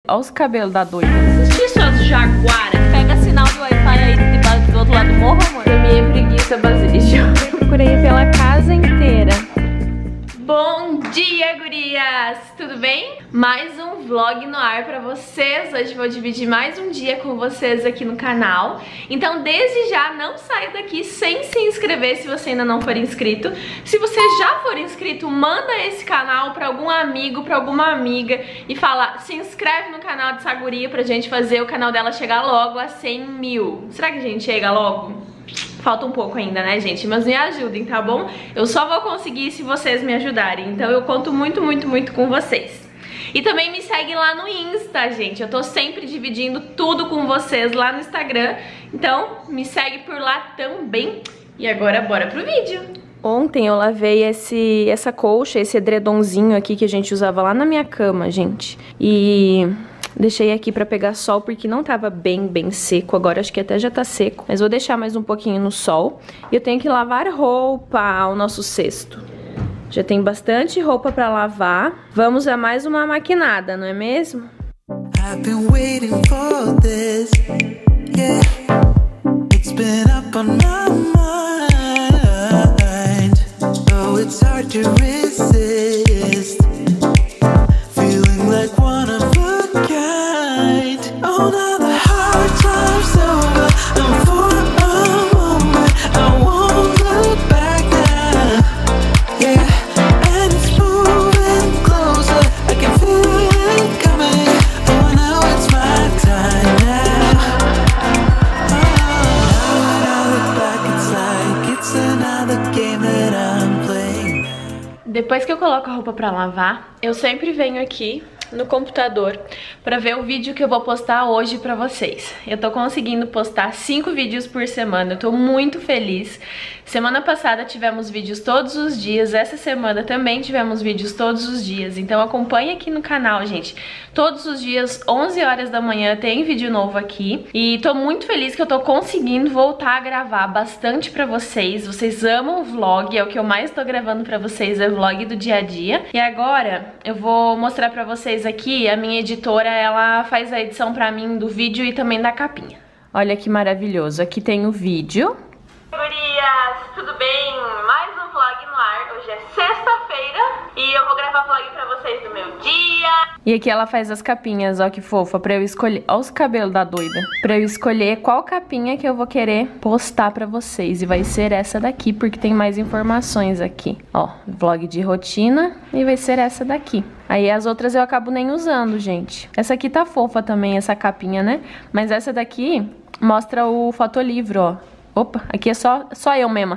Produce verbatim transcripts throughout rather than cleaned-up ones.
Olha os cabelos da doida. Assistir suas jaguaras. Pega sinal do Wi-Fi aí do outro lado do morro, amor. Eu me preguiça, Basílio. Procurei pela casa inteira. Bom dia, gurias! Tudo bem? Mais um vlog no ar pra vocês. Hoje vou dividir mais um dia com vocês aqui no canal. Então, desde já, não saia daqui sem se inscrever se você ainda não for inscrito. Se você já for inscrito, manda esse canal pra algum amigo, pra alguma amiga e fala, se inscreve no canal dessa guria pra gente fazer o canal dela chegar logo a cem mil. Será que a gente chega logo? Falta um pouco ainda, né, gente? Mas me ajudem, tá bom? Eu só vou conseguir se vocês me ajudarem. Então eu conto muito, muito, muito com vocês. E também me segue lá no Insta, gente. Eu tô sempre dividindo tudo com vocês lá no Instagram. Então me segue por lá também. E agora bora pro vídeo. Ontem eu lavei esse, essa colcha, esse edredomzinho aqui que a gente usava lá na minha cama, gente. E deixei aqui pra pegar sol porque não tava bem, bem seco. Agora acho que até já tá seco. Mas vou deixar mais um pouquinho no sol. E eu tenho que lavar roupa ao nosso cesto. Já tem bastante roupa pra lavar. Vamos a mais uma maquinada, não é mesmo? I've been waiting for this. Yeah. It's been up on my mind. Oh, it's hard to resist. Feeling like one of a kind. Oh, now the hard time's over. And for a moment I won't look back now. Yeah, and it's moving closer. I can feel it coming. Oh, now it's my time now. Oh, now when I look back, it's like it's another game that I'm playing. Depois que eu coloco a roupa pra lavar, eu sempre venho aqui no computador pra ver o vídeo que eu vou postar hoje pra vocês. Eu tô conseguindo postar cinco vídeos por semana, eu tô muito feliz. Semana passada tivemos vídeos todos os dias, essa semana também tivemos vídeos todos os dias. Então acompanhe aqui no canal, gente. Todos os dias, onze horas da manhã, tem vídeo novo aqui. E tô muito feliz que eu tô conseguindo voltar a gravar bastante pra vocês. Vocês amam o vlog, é o que eu mais tô gravando pra vocês, é o vlog do dia a dia. E agora eu vou mostrar pra vocês aqui, a minha editora, ela faz a edição pra mim do vídeo e também da capinha. Olha que maravilhoso, aqui tem o vídeo. Gurias, tudo bem? Mais um vlog no ar. Hoje é sexta-feira e eu vou gravar vlog pra vocês do meu dia. E aqui ela faz as capinhas, ó que fofa, pra eu escolher. Ó os cabelos da doida. Pra eu escolher qual capinha que eu vou querer postar pra vocês. E vai ser essa daqui, porque tem mais informações aqui. Ó, vlog de rotina e vai ser essa daqui. Aí as outras eu acabo nem usando, gente. Essa aqui tá fofa também, essa capinha, né? Mas essa daqui mostra o fotolivro, ó. Opa, aqui é só, só eu mesma.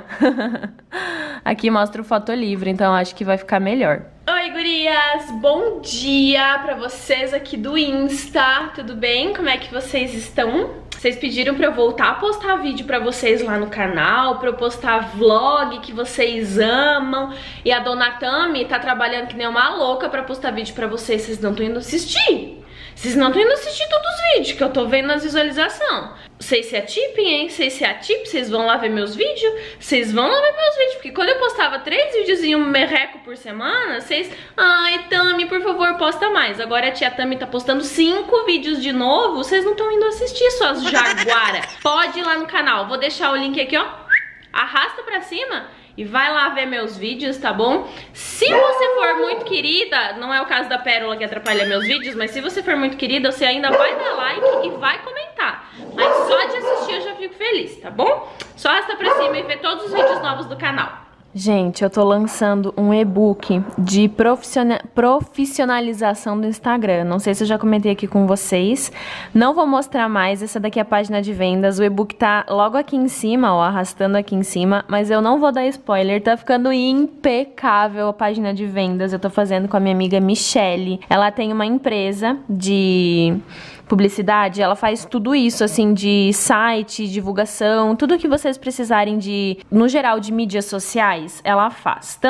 Aqui mostra o fotolivro, então acho que vai ficar melhor. Oi, gurias! Bom dia pra vocês aqui do Insta, tudo bem? Como é que vocês estão? Vocês pediram pra eu voltar a postar vídeo pra vocês lá no canal, pra eu postar vlog que vocês amam. E a dona Tami tá trabalhando que nem uma louca pra postar vídeo pra vocês, vocês não estão indo assistir. Vocês não estão indo assistir todos os vídeos que eu tô vendo nas visualizações. Vocês se atipem, hein? Vocês se atipem, vocês vão lá ver meus vídeos. Vocês vão lá ver meus vídeos. Porque quando eu postava três videozinhos merreco por semana, vocês... Ai, Tami, por favor, posta mais. Agora a tia Tami tá postando cinco vídeos de novo. Vocês não estão indo assistir, suas jaguara. Pode ir lá no canal. Vou deixar o link aqui, ó. Arrasta pra cima e vai lá ver meus vídeos, tá bom? Se você for muito querida, não é o caso da Pérola que atrapalha meus vídeos, mas se você for muito querida, você ainda vai dar like e vai comentar. Mas só de assistir eu já fico feliz, tá bom? Só arrasta pra cima e ver todos os vídeos novos do canal. Gente, eu tô lançando um e-book de profissionalização do Instagram. Não sei se eu já comentei aqui com vocês. Não vou mostrar mais, essa daqui é a página de vendas. O e-book tá logo aqui em cima, ó, arrastando aqui em cima. Mas eu não vou dar spoiler, tá ficando impecável a página de vendas. Eu tô fazendo com a minha amiga Michelle. Ela tem uma empresa de publicidade, ela faz tudo isso, assim, de site, divulgação, tudo que vocês precisarem de, no geral, de mídias sociais, ela faz. Tanto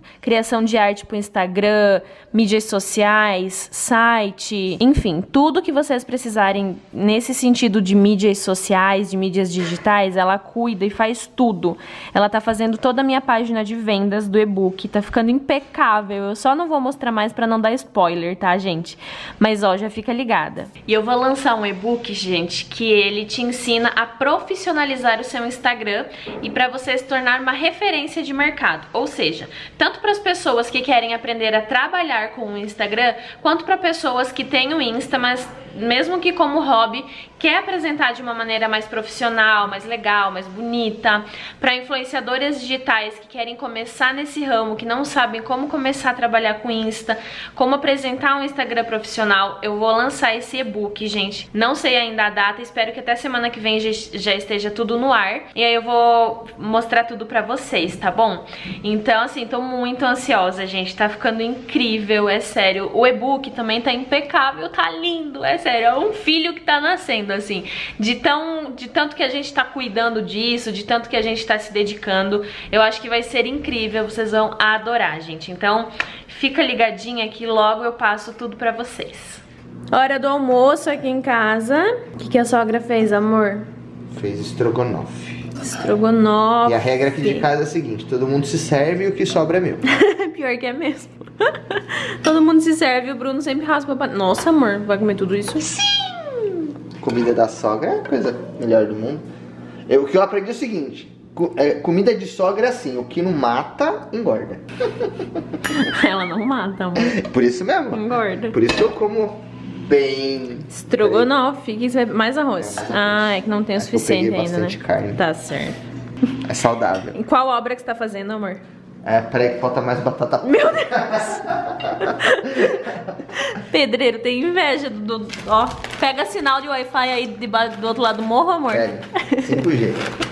criação de arte pro Instagram, mídias sociais, site, enfim, tudo que vocês precisarem nesse sentido de mídias sociais, de mídias digitais, ela cuida e faz tudo. Ela tá fazendo toda a minha página de vendas do e-book, tá ficando impecável. Eu só não vou mostrar mais pra não dar spoiler, tá, gente? Mas, ó, já fica ligada. E eu vou lançar um e-book, gente, que ele te ensina a profissionalizar o seu Instagram e pra você se tornar uma referência de mercado. Ou seja, tanto para as pessoas que querem aprender a trabalhar com o Instagram, quanto para pessoas que têm o Insta, mas mesmo que como hobby, quer apresentar de uma maneira mais profissional, mais legal, mais bonita. Para influenciadoras digitais que querem começar nesse ramo, que não sabem como começar a trabalhar com Insta, como apresentar um Instagram profissional, eu vou lançar esse e-book, gente. Não sei ainda a data, espero que até semana que vem já esteja tudo no ar. E aí eu vou mostrar tudo pra vocês, tá bom? Então, assim, tô muito ansiosa, gente. Tá ficando incrível, é sério. O e-book também tá impecável, tá lindo, é sério. É um filho que tá nascendo, assim. De, tão, de tanto que a gente tá cuidando disso, de tanto que a gente tá se dedicando. Eu acho que vai ser incrível, vocês vão adorar, gente. Então, fica ligadinha que logo eu passo tudo pra vocês. Hora do almoço aqui em casa. O que, que a sogra fez, amor? Fez estrogonofe. Estrogonofe. E a regra aqui de casa é a seguinte: todo mundo se serve e o que sobra é meu. Pior que é mesmo. Todo mundo se serve e o Bruno sempre raspa pra... Nossa, amor, vai comer tudo isso? Sim! Comida da sogra é a coisa melhor do mundo. Eu, o que eu aprendi é o seguinte: co é, comida de sogra é assim, o que não mata, engorda. Ela não mata, amor. Por isso mesmo. Engorda. Por isso eu como bem... Estrogonofe. Que você... Mais arroz. É, ah, é que não tem o suficiente eu ainda, né? Carne. Tá certo. É saudável. Em qual obra que você tá fazendo, amor? É, peraí que falta mais batata. Meu Deus! Pedreiro, tem inveja do, do... Ó, pega sinal de Wi-Fi aí de, do outro lado do morro, amor. Pega, cinco G.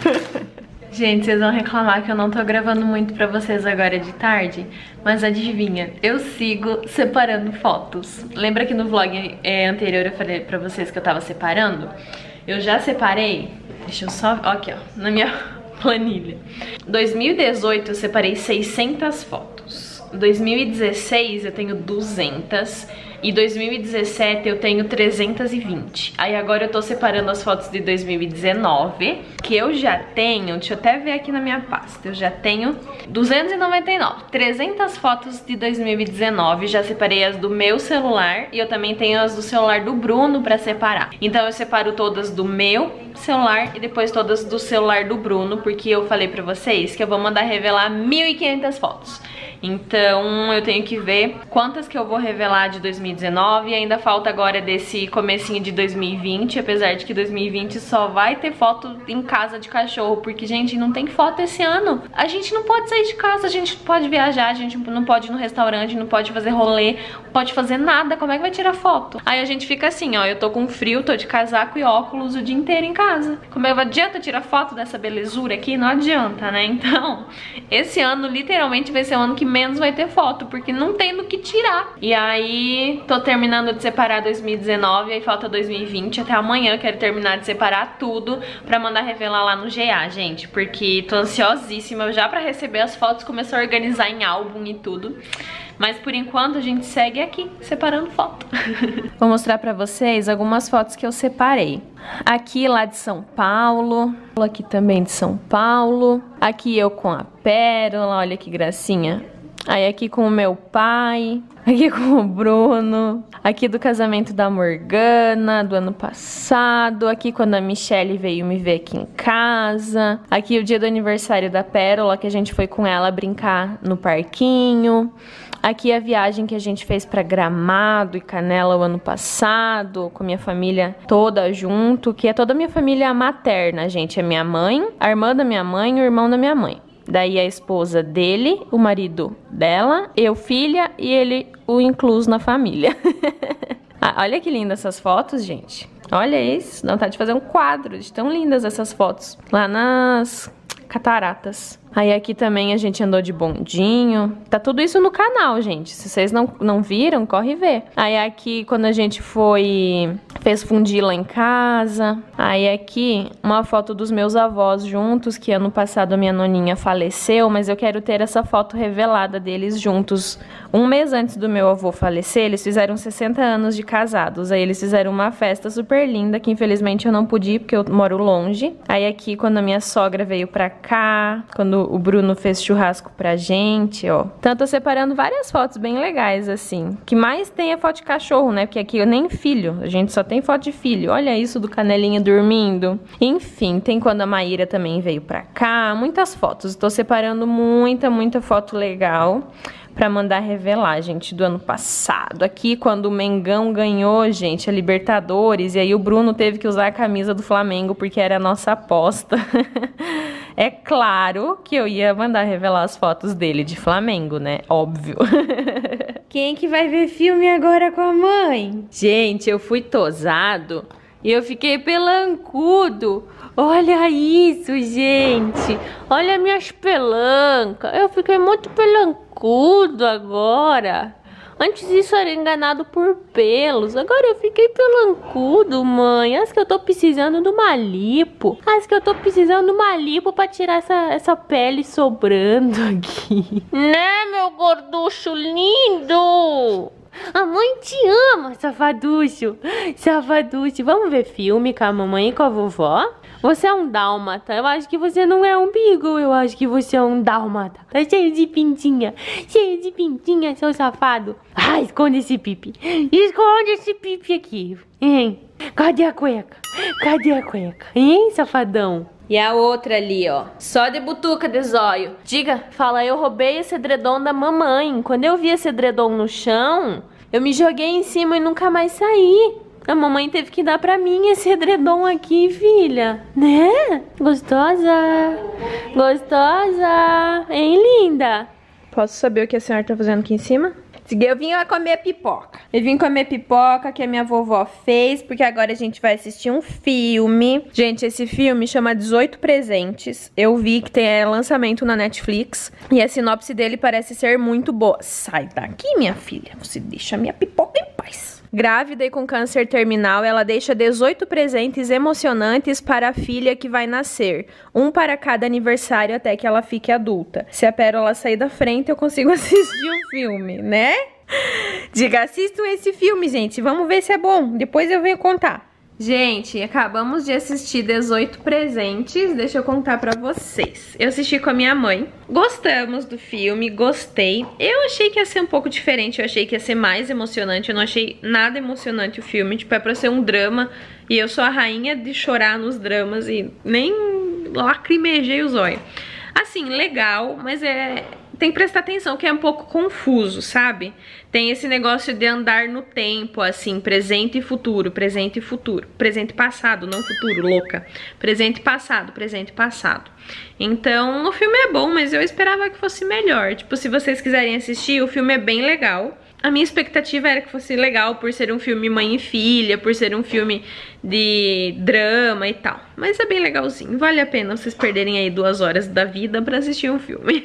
Gente, vocês vão reclamar que eu não tô gravando muito pra vocês agora de tarde, mas adivinha, eu sigo separando fotos. Lembra que no vlog é, anterior eu falei pra vocês que eu tava separando? Eu já separei, deixa eu só, ó, aqui ó, na minha planilha. dois mil e dezoito eu separei seiscentas fotos, dois mil e dezesseis eu tenho duzentas e dois mil e dezessete eu tenho trezentas e vinte. Aí agora eu tô separando as fotos de dois mil e dezenove, que eu já tenho, deixa eu até ver aqui na minha pasta, eu já tenho duzentas e noventa e nove, trezentas fotos de dois mil e dezenove, já separei as do meu celular e eu também tenho as do celular do Bruno pra separar. Então eu separo todas do meu celular e depois todas do celular do Bruno, porque eu falei pra vocês que eu vou mandar revelar mil e quinhentas fotos. Então eu tenho que ver quantas que eu vou revelar de dois mil e dezenove e ainda falta agora desse comecinho de dois mil e vinte, apesar de que dois mil e vinte só vai ter foto em casa de cachorro, porque, gente, não tem foto esse ano. A gente não pode sair de casa, a gente não pode viajar, a gente não pode ir no restaurante, não pode fazer rolê, não pode fazer nada, como é que vai tirar foto? Aí a gente fica assim, ó, eu tô com frio, tô de casaco e óculos o dia inteiro em casa. Como é que adianta tirar foto dessa belezura aqui? Não adianta, né? Então, esse ano literalmente vai ser o ano que menos vai ter foto, porque não tem do que tirar. E aí, tô terminando de separar dois mil e dezenove, aí falta dois mil e vinte, até amanhã eu quero terminar de separar tudo pra mandar revelar lá no G A, gente, porque tô ansiosíssima já pra receber as fotos, começar a organizar em álbum e tudo. Mas por enquanto a gente segue aqui, separando foto. Vou mostrar pra vocês algumas fotos que eu separei. Aqui lá de São Paulo, aqui também de São Paulo. Aqui eu com a Pérola, olha que gracinha. Aí aqui com o meu pai, aqui com o Bruno, aqui do casamento da Morgana, do ano passado, aqui quando a Michelle veio me ver aqui em casa, aqui o dia do aniversário da Pérola, que a gente foi com ela brincar no parquinho, aqui a viagem que a gente fez pra Gramado e Canela o ano passado, com minha família toda junto, que é toda a minha família materna, gente, é minha mãe, a irmã da minha mãe e o irmão da minha mãe. Daí a esposa dele, o marido dela, eu filha e ele o incluso na família. Ah, olha que lindas essas fotos, gente. Olha isso, dá vontade de fazer um quadro de tão lindas essas fotos. Lá nas cataratas. Aí aqui também a gente andou de bondinho. Tá tudo isso no canal, gente. Se vocês não, não viram, corre ver. Aí aqui quando a gente foi fez fundir lá em casa. Aí aqui, uma foto dos meus avós juntos, que ano passado a minha noninha faleceu, mas eu quero ter essa foto revelada deles juntos. Um mês antes do meu avô falecer, eles fizeram sessenta anos de casados. Aí eles fizeram uma festa super linda, que infelizmente eu não pude ir, porque eu moro longe. Aí aqui, quando a minha sogra veio pra cá, quando o Bruno fez churrasco pra gente, ó. Então eu tô separando várias fotos bem legais, assim. O que mais tem é foto de cachorro, né? Porque aqui eu nem filho, a gente só tem foto de filho. Olha isso do Canelinha dormindo. Enfim, tem quando a Maíra também veio pra cá. Muitas fotos. Tô separando muita, muita foto legal pra mandar revelar, gente, do ano passado. Aqui, quando o Mengão ganhou, gente, a Libertadores, e aí o Bruno teve que usar a camisa do Flamengo porque era a nossa aposta. É claro que eu ia mandar revelar as fotos dele de Flamengo, né? Óbvio. Quem que vai ver filme agora com a mãe? Gente, eu fui tosado e eu fiquei pelancudo. Olha isso, gente. Olha minhas pelancas. Eu fiquei muito pelancudo agora. Antes isso era enganado por pelos. Agora eu fiquei pelancudo, mãe. Acho que eu tô precisando de uma lipo. Acho que eu tô precisando de uma lipo pra tirar essa, essa pele sobrando aqui. Né, meu gorducho lindo? A mãe te ama, safaducho. Safaducho. Vamos ver filme com a mamãe e com a vovó? Você é um dálmata. Eu acho que você não é um beagle. Eu acho que você é um dálmata. Tá cheio de pintinha. Cheio de pintinha, seu safado. Ah, esconde esse pipi. Esconde esse pipi aqui. Hein? Cadê a cueca? Cadê a cueca? Hein, safadão? E a outra ali, ó. Só de butuca de zóio. Diga, fala, eu roubei esse edredom da mamãe. Quando eu vi esse edredom no chão, eu me joguei em cima e nunca mais saí. A mamãe teve que dar pra mim esse edredom aqui, filha. Né? Gostosa. Gostosa. Hein, linda? Posso saber o que a senhora tá fazendo aqui em cima? Eu vim comer pipoca. Eu vim comer pipoca que a minha vovó fez, porque agora a gente vai assistir um filme. Gente, esse filme chama dezoito Presentes. Eu vi que tem é, lançamento na Netflix. E a sinopse dele parece ser muito boa. Sai daqui, minha filha. Você deixa a minha pipoca em paz. Grávida e com câncer terminal, ela deixa dezoito presentes emocionantes para a filha que vai nascer. Um para cada aniversário até que ela fique adulta. Se a Pérola sair da frente, eu consigo assistir o filme, né? Diga, assistam esse filme, gente. Vamos ver se é bom. Depois eu venho contar. Gente, acabamos de assistir dezoito Presentes. Deixa eu contar pra vocês. Eu assisti com a minha mãe. Gostamos do filme, gostei. Eu achei que ia ser um pouco diferente. Eu achei que ia ser mais emocionante. Eu não achei nada emocionante o filme. Tipo, é pra ser um drama. E eu sou a rainha de chorar nos dramas. E nem lacrimejei os olhos. Assim, legal, mas é... tem que prestar atenção que é um pouco confuso, sabe? Tem esse negócio de andar no tempo, assim, presente e futuro, presente e futuro. Presente e passado, não futuro, louca. Presente e passado, presente e passado. Então, o filme é bom, mas eu esperava que fosse melhor. Tipo, se vocês quiserem assistir, o filme é bem legal. A minha expectativa era que fosse legal por ser um filme mãe e filha, por ser um filme de drama e tal. Mas é bem legalzinho, vale a pena vocês perderem aí duas horas da vida pra assistir um filme.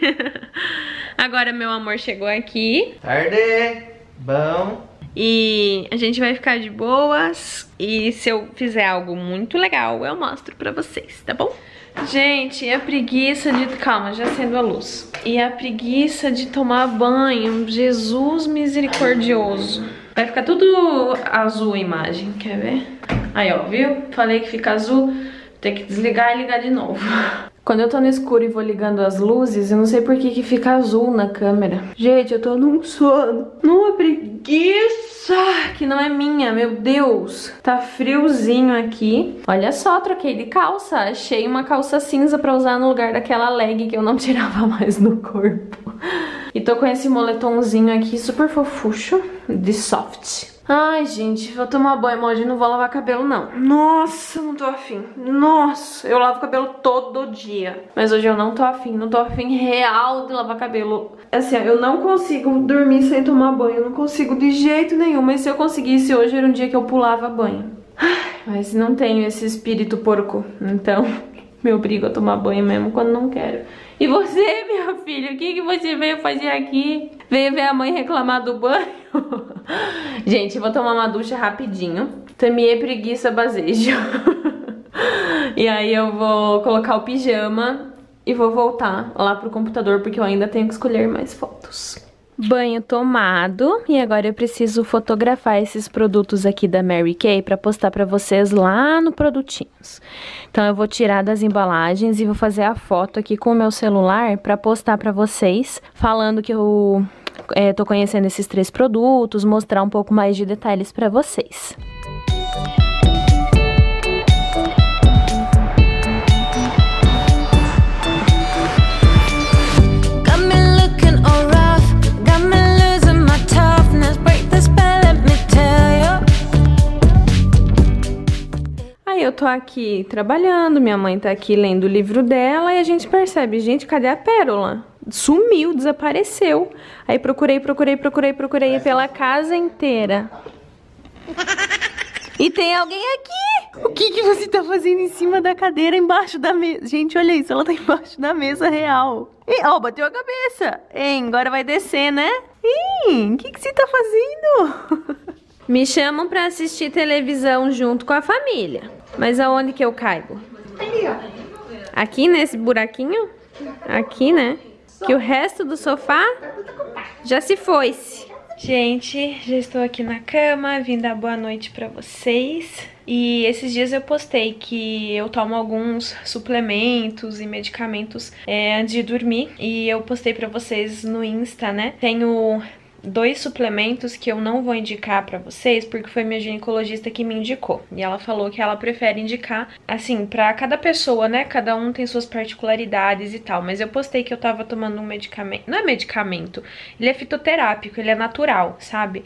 Agora meu amor chegou aqui. Tarde, bom. E a gente vai ficar de boas. E se eu fizer algo muito legal, eu mostro pra vocês, tá bom? Gente, e a preguiça de... Calma, já acendo a luz. E a preguiça de tomar banho. Jesus misericordioso. Vai ficar tudo azul a imagem, quer ver? Aí, ó, viu? Falei que fica azul. Tem que desligar e ligar de novo. Quando eu tô no escuro e vou ligando as luzes, eu não sei por que que fica azul na câmera. Gente, eu tô num sono, numa preguiça que não é minha, meu Deus. Tá friozinho aqui. Olha só, troquei de calça. Achei uma calça cinza pra usar no lugar daquela leg que eu não tirava mais do corpo. E tô com esse moletomzinho aqui super fofucho, de soft. Ai, gente, vou tomar banho hoje e não vou lavar cabelo, não. Nossa, não tô afim. Nossa, eu lavo cabelo todo dia. Mas hoje eu não tô afim, não tô afim real de lavar cabelo. Assim, eu não consigo dormir sem tomar banho, eu não consigo de jeito nenhum. Mas se eu conseguisse, hoje era um dia que eu pulava banho. Mas não tenho esse espírito porco, então me obrigo a tomar banho mesmo quando não quero. E você, minha filha, o que, que você veio fazer aqui? Veio ver a mãe reclamar do banho. Gente, vou tomar uma ducha rapidinho. Temier preguiça basejo. E aí eu vou colocar o pijama e vou voltar lá pro computador, porque eu ainda tenho que escolher mais fotos. Banho tomado, e agora eu preciso fotografar esses produtos aqui da Mary Kay pra postar pra vocês lá no Produtinhos. Então eu vou tirar das embalagens e vou fazer a foto aqui com o meu celular pra postar pra vocês, falando que eu é, tô conhecendo esses três produtos, mostrar um pouco mais de detalhes pra vocês. Eu tô aqui trabalhando, minha mãe tá aqui lendo o livro dela e a gente percebe, gente, cadê a Pérola? Sumiu, desapareceu. Aí procurei, procurei, procurei, procurei pela casa inteira. E tem alguém aqui! O que que você tá fazendo em cima da cadeira, embaixo da mesa? Gente, olha isso, ela tá embaixo da mesa real. E, ó, bateu a cabeça. Hein, agora vai descer, né? Ih, o que que você tá fazendo? Me chamam pra assistir televisão junto com a família. Mas aonde que eu caibo? Aqui nesse buraquinho? Aqui, né? Que o resto do sofá já se foi-se. Gente, já estou aqui na cama, vim dar boa noite pra vocês. E esses dias eu postei que eu tomo alguns suplementos e medicamentos é, antes de dormir. E eu postei pra vocês no Insta, né? Tenho dois suplementos que eu não vou indicar pra vocês, porque foi minha ginecologista que me indicou. E ela falou que ela prefere indicar, assim, pra cada pessoa, né? Cada um tem suas particularidades e tal. Mas eu postei que eu tava tomando um medicamento. Não é medicamento, ele é fitoterápico, ele é natural, sabe?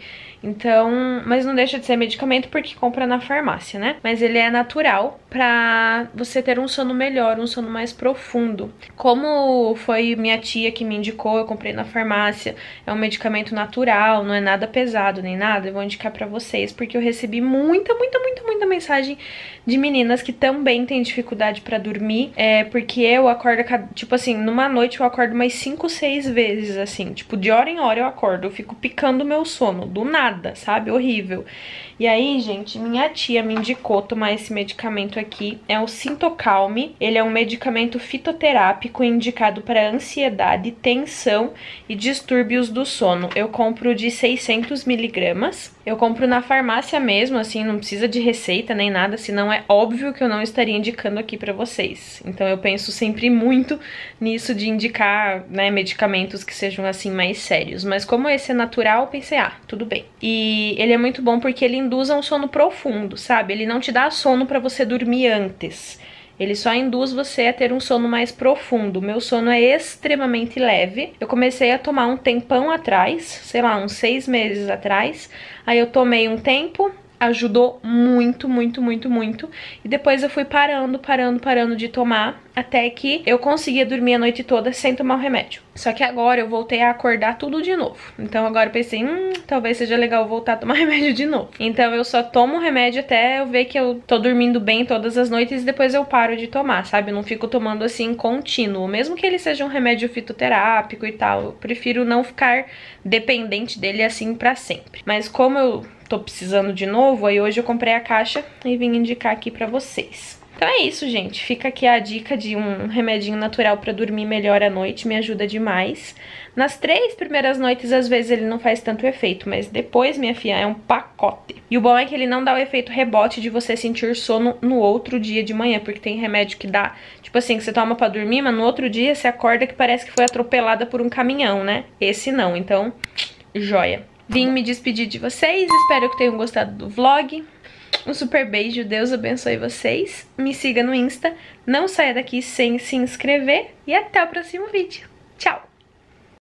Então, mas não deixa de ser medicamento porque compra na farmácia, né? Mas ele é natural pra você ter um sono melhor, um sono mais profundo. Como foi minha tia que me indicou, eu comprei na farmácia. É um medicamento natural, não é nada pesado nem nada. Eu vou indicar pra vocês porque eu recebi muita, muita, muita, muita mensagem de meninas que também têm dificuldade pra dormir. É porque eu acordo, tipo assim, numa noite eu acordo umas cinco, seis vezes, assim. Tipo, de hora em hora eu acordo, eu fico picando o meu sono, do nada, sabe? Horrível. E aí, gente, minha tia me indicou tomar esse medicamento aqui. É o Sintocalme. Ele é um medicamento fitoterápico indicado para ansiedade, tensão e distúrbios do sono. Eu compro de seiscentos miligramas. Eu compro na farmácia mesmo, assim, não precisa de receita nem nada, senão é óbvio que eu não estaria indicando aqui pra vocês. Então eu penso sempre muito nisso de indicar, né, medicamentos que sejam, assim, mais sérios. Mas como esse é natural, eu pensei, ah, tudo bem. E ele é muito bom porque ele induz a um sono profundo, sabe? Ele não te dá sono pra você dormir antes. Ele só induz você a ter um sono mais profundo. O meu sono é extremamente leve. Eu comecei a tomar um tempão atrás, sei lá, uns seis meses atrás. Aí eu tomei um tempo, ajudou muito, muito, muito, muito. E depois eu fui parando, parando, parando de tomar, até que eu conseguia dormir a noite toda sem tomar o remédio. Só que agora eu voltei a acordar tudo de novo. Então agora eu pensei, hum, talvez seja legal voltar a tomar remédio de novo. Então eu só tomo remédio até eu ver que eu tô dormindo bem todas as noites e depois eu paro de tomar, sabe? Eu não fico tomando assim contínuo. Mesmo que ele seja um remédio fitoterápico e tal, eu prefiro não ficar dependente dele assim pra sempre. Mas como eu tô precisando de novo, aí hoje eu comprei a caixa e vim indicar aqui pra vocês. Então é isso, gente. Fica aqui a dica de um remedinho natural pra dormir melhor à noite. Me ajuda demais. Nas três primeiras noites, às vezes, ele não faz tanto efeito. Mas depois, minha filha, é um pacote. E o bom é que ele não dá o efeito rebote de você sentir sono no outro dia de manhã. Porque tem remédio que dá, tipo assim, que você toma pra dormir, mas no outro dia você acorda que parece que foi atropelada por um caminhão, né? Esse não. Então, joia. Vim me despedir de vocês. Espero que tenham gostado do vlog. Um super beijo, Deus abençoe vocês. Me siga no Insta, não saia daqui sem se inscrever e até o próximo vídeo. Tchau!